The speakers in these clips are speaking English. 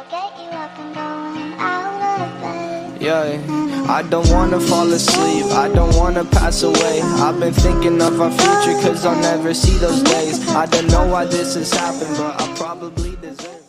get you up and going out of bed. Yeah, I don't wanna fall asleep, I don't wanna pass away. I've been thinking of our future cause I'll never see those days. I don't know why this has happened, but I probably deserve it.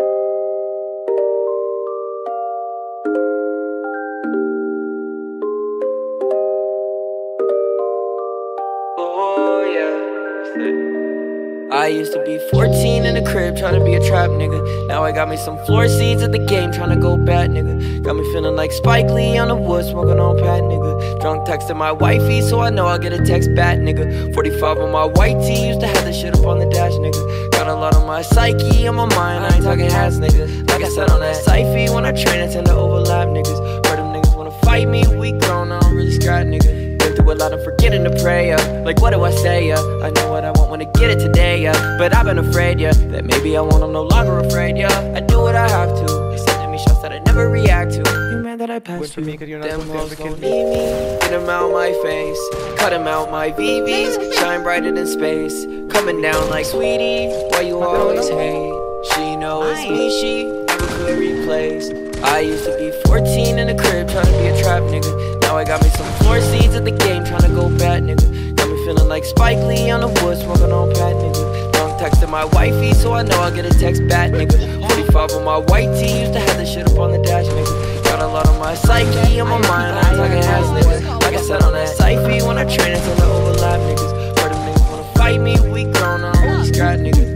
I used to be 14 in the crib, tryna be a trap nigga. Now I got me some floor seats at the game, tryna go bad nigga. Got me feeling like Spike Lee on the wood, smoking on Pat nigga. Drunk texting my wifey, so I know I'll get a text back nigga. 45 on my white tee, used to have this shit up on the dash nigga. Got a lot on my psyche, on my mind, I ain't talking hats nigga. Like I said on that Syfy, when I train I tend to overlap niggas. Heard them niggas wanna fight me, we grown, I don't really scrap nigga. A lot of forgetting to pray, like what do I say, I know what I want when I get it today, but I've been afraid, that maybe I won't, I'm no longer afraid, I do what I have to. You sending me shots that I never react to. You mad that I passed you? Them hoes don't need me. Get them out my face, cut them out my VVs. Shine brighter than space, coming down like sweetie. Why you always hate? She knows me, she never could replace. I used to be 14 in the crib, trying to be a trap nigga. Now I got me some floor seats at the game, tryna go bad nigga. Got me feeling like Spike Lee on the wood, smoking on Pat nigga. Drunk texting my wifey, so I know I'll get a text back nigga. 45 on my white tee, used to have this shit up on the dash nigga. Got a lot on my psyche, on my mind, I ain't talking ass nigga. Like I said on that Syfy, when I train it's on the overlap niggas. Heard them niggas wanna fight me, we grown, I don't really scrap niggas.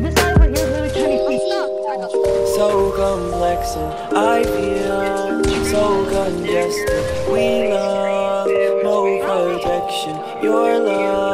So complex and I feel so congested. We love no protection, your love